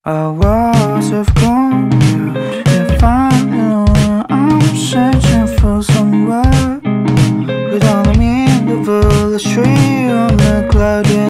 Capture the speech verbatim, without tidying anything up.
Hours have gone, if I know I'm searching for somewhere without a mean of a tree on the cloud.